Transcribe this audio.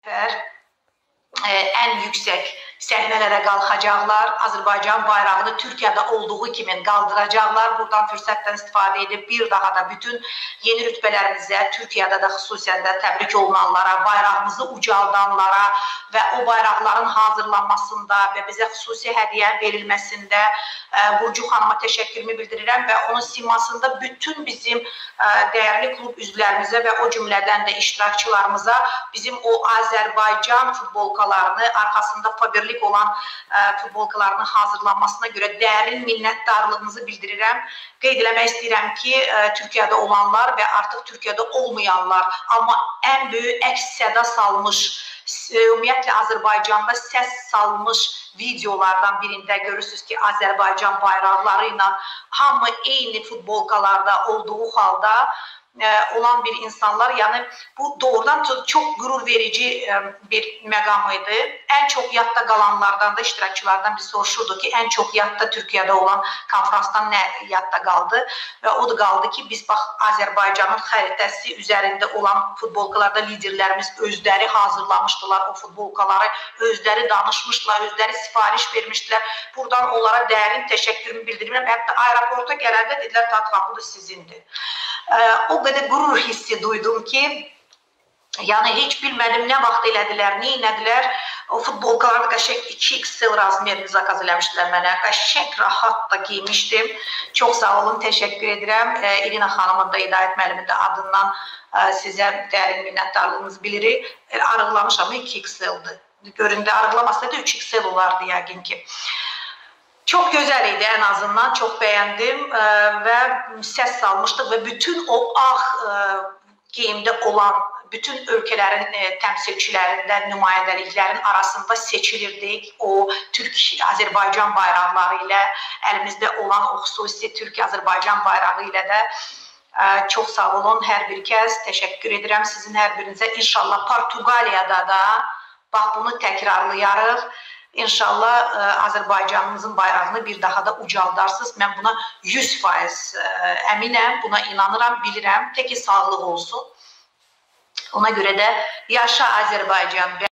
en yüksek səhnələrə qalxacaqlar. Azərbaycan bayrağını Türkiyədə olduğu kimi qaldıracaqlar. Buradan fürsətdən istifadə edib bir daha da bütün yeni rütbələrimizə, Türkiyədə də xüsusən də təbrik olunanlara, bayrağımızı ucaldanlara və o bayraqların hazırlanmasında və bizə xüsusi hədiyyə verilməsində Burcu xanıma təşəkkürümü bildirirəm və onun simasında bütün bizim dəyərli klub üzvlərimizə və o cümlədən də iştirakçılarımıza bizim o Azərbaycan futbolkalarını, arkasında fabirlik olan futbolkalarının hazırlanmasına görə dərin minnətdarlığımızı bildirirəm. Qeyd eləmək istəyirəm ki, Türkiyədə olanlar və artıq Türkiyədə olmayanlar, amma ən böyük əks-səda salmış, ümumiyyətlə Azərbaycanda səs salmış videolardan birində görürsünüz ki, Azərbaycan bayraqları ilə hamı eyni futbolkalarda olduğu halda olan bir insanlar, yani bu doğrudan çok gurur verici bir məqam idi. En çok yadda qalanlardan da iştirakçılardan bir soruşurdu ki, en çok yadda Türkiye'de olan konferansdan ne yadda qaldı ve o da qaldı ki, biz bax Azərbaycanın xəritəsi üzerinde olan futbolkalarda liderlərimiz özləri hazırlamışdılar o futbolkaları, özləri danışmışdılar, özləri sifariş vermişdilər. Buradan onlara dərin təşəkkürümü bildirirəm. Hətta aeroporta gələndə dedilər, Tatxan, bu da sizindir. O qədər qürur hissi duydum ki, yəni heç bilmədim nə vaxt elədilər, nə elədilər. O futbolkalarda qəşəng 2XL razmerini zakaz eləmişdilər mənə. Qəşəng rahat da giymişdim. Çox sağ olun, təşəkkür edirəm. İrina xanımın da, İdayət müəllimin də adından sizə dərin minnətdarlığımızı bilirik. Arıqlamışam, 2XL-dır. Göründə arıqlamasaydı 3XL olardı yəqin ki. Çok güzel idi en azından, çok beğendim ve ses salmıştık ve bütün o geyimde olan bütün ülkelerin temsilçilerinden, nümayəndəliklərin arasında seçilirdik. O Türk-Azərbaycan bayraqları ilə, elimizde olan o xüsusi Türk-Azərbaycan bayrağı ilə də çok sağ olun hər bir kəs. Təşəkkür edirəm sizin hər birinizə. İnşallah Portugaliyada da bax bunu təkrarlayarıq. İnşallah Azərbaycanımızın bayrağını bir daha da ucaldarsınız. Mən buna 100% əminəm, buna inanıram, bilirəm. Tək ki sağlıq olsun. Ona görə də yaşa Azərbaycan.